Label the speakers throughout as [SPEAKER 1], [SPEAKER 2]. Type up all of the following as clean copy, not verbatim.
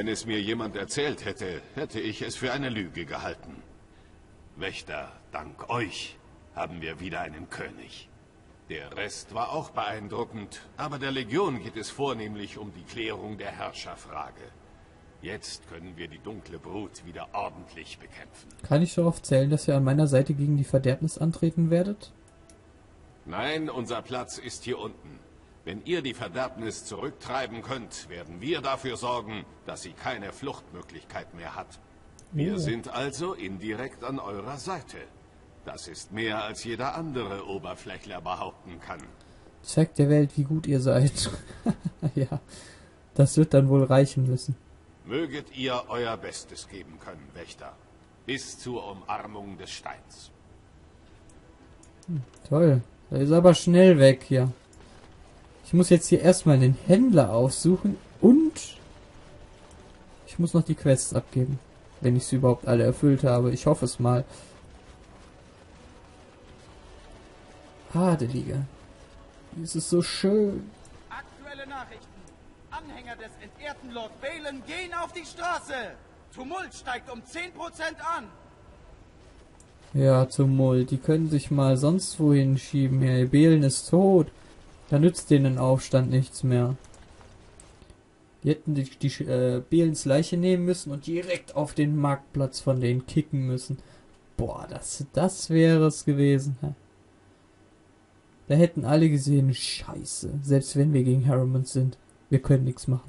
[SPEAKER 1] Wenn es mir jemand erzählt hätte, hätte ich es für eine Lüge gehalten. Wächter, dank euch haben wir wieder einen König. Der Rest war auch beeindruckend, aber der Legion geht es vornehmlich um die Klärung der Herrscherfrage. Jetzt können wir die dunkle Brut wieder ordentlich bekämpfen.
[SPEAKER 2] Kann ich darauf zählen, dass ihr an meiner Seite gegen die Verderbnis antreten werdet?
[SPEAKER 1] Nein, unser Platz ist hier unten. Wenn ihr die Verderbnis zurücktreiben könnt, werden wir dafür sorgen, dass sie keine Fluchtmöglichkeit mehr hat. Wir sind also indirekt an eurer Seite. Das ist mehr, als jeder andere Oberflächler behaupten kann.
[SPEAKER 2] Zeigt der Welt, wie gut ihr seid. Ja, das wird dann wohl reichen müssen.
[SPEAKER 1] Möget ihr euer Bestes geben können, Wächter. Bis zur Umarmung des Steins.
[SPEAKER 2] Toll. Da ist aber schnell weg hier. Ich muss jetzt hier erstmal den Händler aufsuchen und ich muss noch die Quests abgeben. Wenn ich sie überhaupt alle erfüllt habe. Ich hoffe es mal. Adelige. Es ist so schön.
[SPEAKER 3] Aktuelle Nachrichten. Anhänger des entehrten Lord Balen gehen auf die Straße. Tumult steigt um 10% an.
[SPEAKER 2] Ja, Tumult. Die können sich mal sonst wohin schieben. Ja, Balen ist tot. Da nützt denen Aufstand nichts mehr. Die hätten die Balens Leiche nehmen müssen und direkt auf den Marktplatz von denen kicken müssen. Boah, das wäre es gewesen. Da hätten alle gesehen, scheiße. Selbst wenn wir gegen Harrowmont sind. Wir können nichts machen.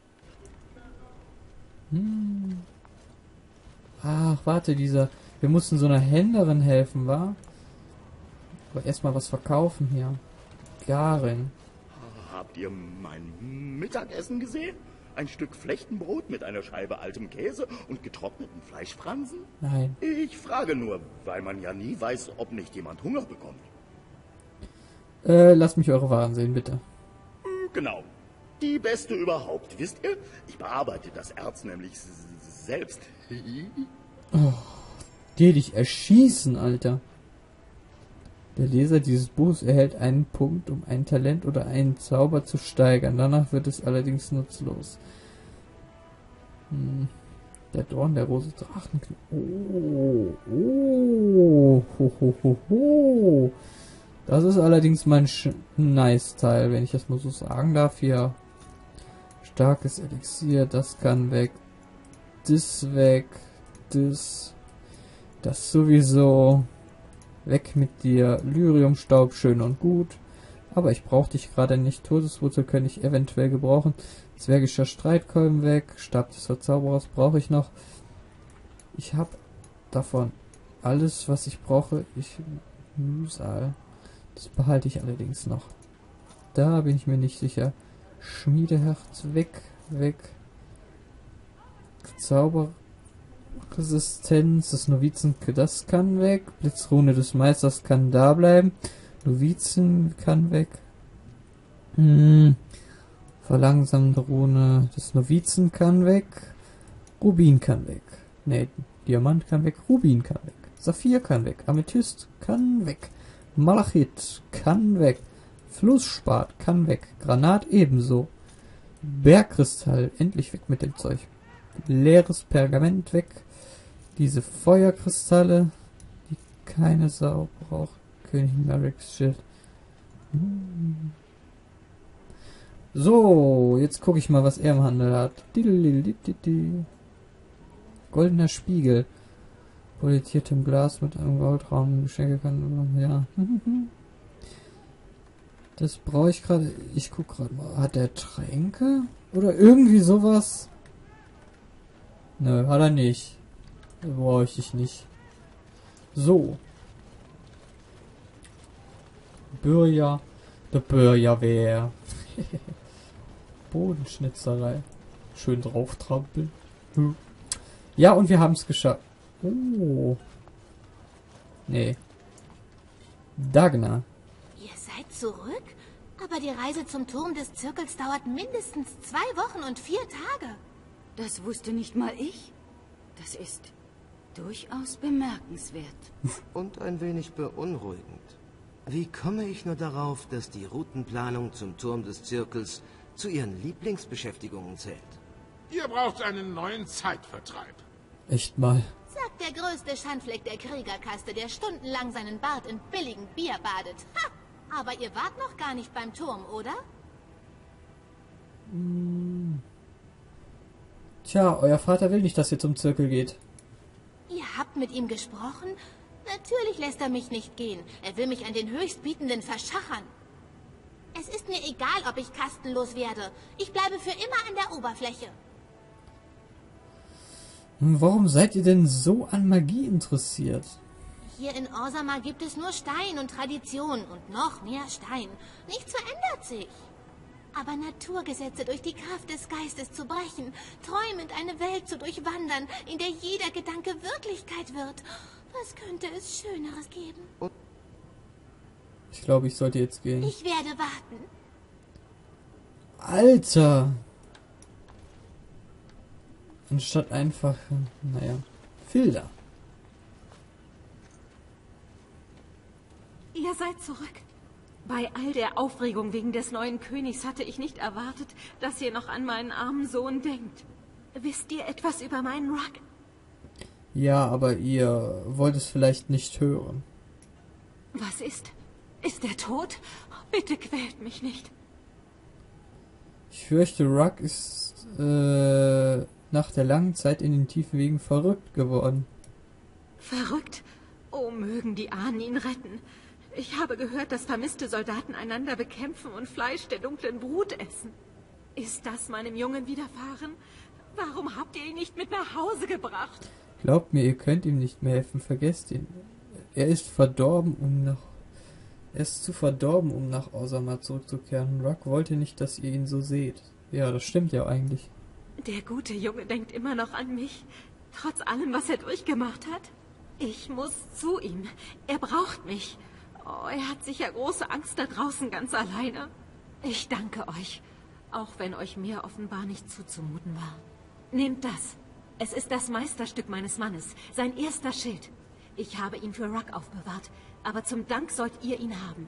[SPEAKER 2] Ach, warte, wir mussten so einer Händlerin helfen, wa? Aber erstmal was verkaufen hier. Garen.
[SPEAKER 4] Habt ihr mein Mittagessen gesehen? Ein Stück Flechtenbrot mit einer Scheibe altem Käse und getrockneten Fleischfransen?
[SPEAKER 2] Nein.
[SPEAKER 4] Ich frage nur, weil man ja nie weiß, ob nicht jemand Hunger bekommt.
[SPEAKER 2] Lasst mich eure Waren sehen, bitte.
[SPEAKER 4] Genau. Die beste überhaupt. Wisst ihr, ich bearbeite das Erz nämlich selbst.
[SPEAKER 2] Geh dich erschießen, Alter. Der Leser dieses Buchs erhält einen Punkt, um ein Talent oder einen Zauber zu steigern. Danach wird es allerdings nutzlos. Der Dorn der Rose Drachenknochen. Oh. Das ist allerdings mein nice Teil, wenn ich das mal so sagen darf. Hier. Starkes Elixier, das kann weg. Das weg. Das sowieso. Weg mit dir. Lyriumstaub, schön und gut. Aber ich brauche dich gerade nicht. Todeswurzel könnte ich eventuell gebrauchen. Zwergischer Streitkolben weg. Stab des Verzauberers brauche ich noch. Ich habe davon alles, was ich brauche. Mühsal. Das behalte ich allerdings noch. Da bin ich mir nicht sicher. Schmiedeherz weg. Zauberresistenz des Novizen, das kann weg. Blitzrune des Meisters kann da bleiben. Novizen kann weg. Verlangsamende Rune des Novizen kann weg. Rubin kann weg. Ne, Diamant kann weg. Rubin kann weg. Saphir kann weg. Amethyst kann weg. Malachit kann weg. Flussspat kann weg. Granat ebenso. Bergkristall, endlich weg mit dem Zeug. Leeres Pergament weg. Diese Feuerkristalle, die keine Sau braucht. König Merricks Schild. So, jetzt gucke ich mal, was er im Handel hat. Goldener Spiegel. Poliertem Glas mit einem Goldraum. Geschenke kann, ja. Das brauche ich gerade. Ich gucke gerade mal. Hat er Tränke? Oder irgendwie sowas? Nö, hat er nicht. Brauche ich nicht. So. Bürger. Der Bürgerwehr. Bodenschnitzerei. Schön drauf trampeln. Ja, und wir haben es geschafft. Oh. Nee. Dagna.
[SPEAKER 5] Ihr seid zurück? Aber die Reise zum Turm des Zirkels dauert mindestens 2 Wochen und 4 Tage.
[SPEAKER 6] Das wusste nicht mal ich. Das ist durchaus bemerkenswert.
[SPEAKER 7] Und ein wenig beunruhigend. Wie komme ich nur darauf, dass die Routenplanung zum Turm des Zirkels zu Ihren Lieblingsbeschäftigungen zählt?
[SPEAKER 1] Ihr braucht einen neuen Zeitvertreib.
[SPEAKER 2] Echt mal.
[SPEAKER 5] Sagt der größte Schandfleck der Kriegerkaste, der stundenlang seinen Bart in billigem Bier badet. Ha! Aber ihr wart noch gar nicht beim Turm, oder?
[SPEAKER 2] Tja, euer Vater will nicht, dass ihr zum Zirkel geht.
[SPEAKER 5] Ihr habt mit ihm gesprochen? Natürlich lässt er mich nicht gehen. Er will mich an den Höchstbietenden verschachern. Es ist mir egal, ob ich kastenlos werde. Ich bleibe für immer an der Oberfläche.
[SPEAKER 2] Warum seid ihr denn so an Magie interessiert?
[SPEAKER 5] Hier in Orzammar gibt es nur Stein und Tradition und noch mehr Stein. Nichts verändert sich. Aber Naturgesetze durch die Kraft des Geistes zu brechen, träumend eine Welt zu durchwandern, in der jeder Gedanke Wirklichkeit wird. Was könnte es Schöneres geben?
[SPEAKER 2] Ich glaube, ich sollte jetzt gehen.
[SPEAKER 5] Ich werde warten.
[SPEAKER 2] Alter! Anstatt einfach, naja, Filder.
[SPEAKER 8] Ihr seid zurück. Bei all der Aufregung wegen des neuen Königs hatte ich nicht erwartet, dass ihr noch an meinen armen Sohn denkt. Wisst ihr etwas über meinen Ruck?
[SPEAKER 2] Ja, aber ihr wollt es vielleicht nicht hören.
[SPEAKER 8] Was ist? Ist er tot? Bitte quält mich nicht.
[SPEAKER 2] Ich fürchte, Ruck ist nach der langen Zeit in den tiefen Wegen verrückt geworden.
[SPEAKER 8] Verrückt? Oh, mögen die Ahnen ihn retten. Ich habe gehört, dass vermisste Soldaten einander bekämpfen und Fleisch der dunklen Brut essen. Ist das meinem Jungen widerfahren? Warum habt ihr ihn nicht mit nach Hause gebracht?
[SPEAKER 2] Glaubt mir, ihr könnt ihm nicht mehr helfen. Vergesst ihn. Er ist zu verdorben, um nach Orzammar zurückzukehren. Ruck wollte nicht, dass ihr ihn so seht. Ja, das stimmt ja eigentlich.
[SPEAKER 8] Der gute Junge denkt immer noch an mich, trotz allem, was er durchgemacht hat. Ich muss zu ihm. Er braucht mich. Oh, er hat sicher große Angst da draußen ganz alleine. Ich danke euch, auch wenn euch mehr offenbar nicht zuzumuten war. Nehmt das. Es ist das Meisterstück meines Mannes, sein erster Schild. Ich habe ihn für Ruck aufbewahrt, aber zum Dank sollt ihr ihn haben.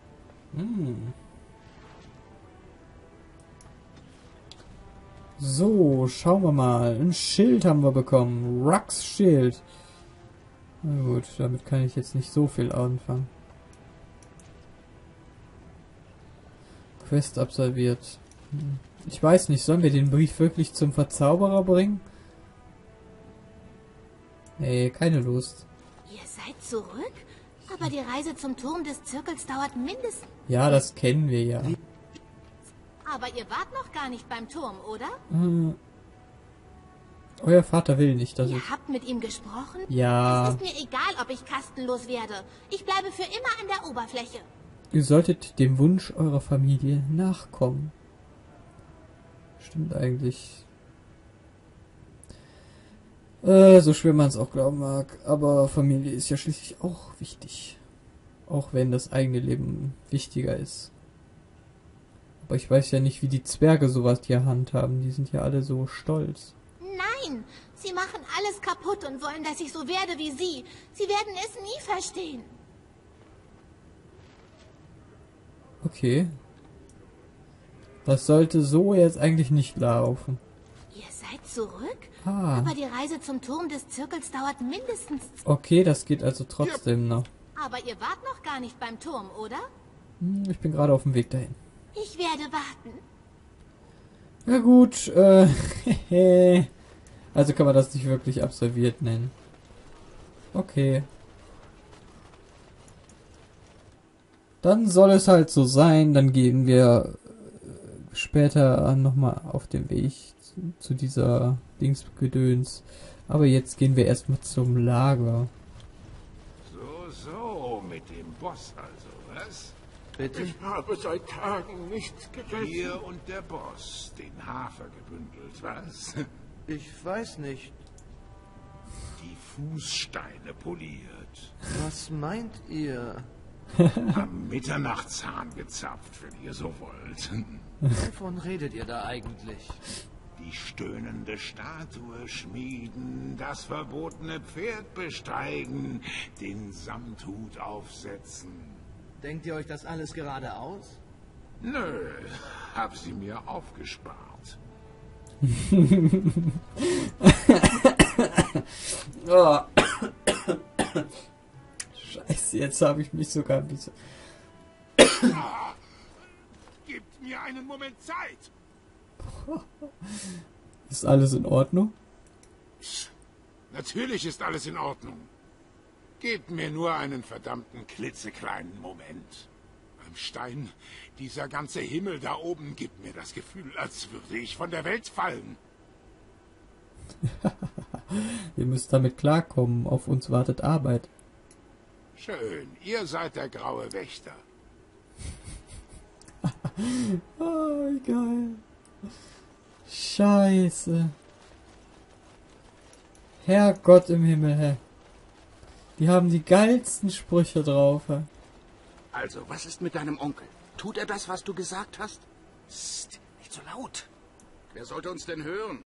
[SPEAKER 2] So, schauen wir mal. Ein Schild haben wir bekommen. Rucks Schild. Na gut, damit kann ich jetzt nicht so viel anfangen. Quest absolviert. Ich weiß nicht, sollen wir den Brief wirklich zum Verzauberer bringen? Nee, keine Lust.
[SPEAKER 5] Ihr seid zurück? Aber die Reise zum Turm des Zirkels dauert mindestens...
[SPEAKER 2] Ja, das kennen wir ja.
[SPEAKER 5] Aber ihr wart noch gar nicht beim Turm, oder?
[SPEAKER 2] Euer Vater will nicht, dass ich...
[SPEAKER 5] Ihr habt mit ihm gesprochen?
[SPEAKER 2] Ja.
[SPEAKER 5] Es ist mir egal, ob ich kastenlos werde. Ich bleibe für immer an der Oberfläche.
[SPEAKER 2] Ihr solltet dem Wunsch eurer Familie nachkommen. Stimmt eigentlich. So schwer man es auch glauben mag. Aber Familie ist ja schließlich auch wichtig. Auch wenn das eigene Leben wichtiger ist. Aber ich weiß ja nicht, wie die Zwerge sowas hier handhaben. Die sind ja alle so stolz.
[SPEAKER 5] Nein, sie machen alles kaputt und wollen, dass ich so werde wie sie. Sie werden es nie verstehen.
[SPEAKER 2] Okay. Das sollte so jetzt eigentlich nicht laufen.
[SPEAKER 5] Ihr seid zurück?
[SPEAKER 2] Ah.
[SPEAKER 5] Aber die Reise zum Turm des Zirkels dauert mindestens...
[SPEAKER 2] Okay, das geht also trotzdem noch.
[SPEAKER 5] Aber ihr wart noch gar nicht beim Turm, oder?
[SPEAKER 2] Ich bin gerade auf dem Weg dahin.
[SPEAKER 5] Ich werde warten.
[SPEAKER 2] Ja gut, also kann man das nicht wirklich absolviert nennen. Okay. Dann soll es halt so sein, dann gehen wir später nochmal auf den Weg zu dieser Dingsgedöns. Aber jetzt gehen wir erstmal zum Lager.
[SPEAKER 1] So, mit dem Boss also, was?
[SPEAKER 7] Bitte?
[SPEAKER 4] Ich habe seit Tagen nichts gegessen.
[SPEAKER 1] Ihr und der Boss, den Hafer gebündelt, was?
[SPEAKER 7] Ich weiß nicht.
[SPEAKER 1] Die Fußsteine poliert.
[SPEAKER 7] Was meint ihr?
[SPEAKER 1] Am Mitternachtshahn gezapft, wenn ihr so wollt.
[SPEAKER 7] Wovon redet ihr da eigentlich?
[SPEAKER 1] Die stöhnende Statue schmieden, das verbotene Pferd besteigen, den Samthut aufsetzen.
[SPEAKER 7] Denkt ihr euch das alles gerade aus?
[SPEAKER 1] Nö, hab sie mir aufgespart.
[SPEAKER 2] Oh. Scheiße, jetzt habe ich mich sogar ein bisschen...
[SPEAKER 1] Gebt mir einen Moment Zeit.
[SPEAKER 2] Ist alles in Ordnung?
[SPEAKER 1] Natürlich ist alles in Ordnung. Gebt mir nur einen verdammten klitzekleinen Moment. Beim Stein, dieser ganze Himmel da oben gibt mir das Gefühl, als würde ich von der Welt fallen.
[SPEAKER 2] Ihr müsst damit klarkommen. Auf uns wartet Arbeit.
[SPEAKER 1] Schön, ihr seid der graue Wächter.
[SPEAKER 2] Oh, wie geil. Scheiße. Herrgott im Himmel, hä. Die haben die geilsten Sprüche drauf, hä.
[SPEAKER 9] Also, was ist mit deinem Onkel? Tut er das, was du gesagt hast?
[SPEAKER 3] Psst, nicht so laut.
[SPEAKER 9] Wer sollte uns denn hören?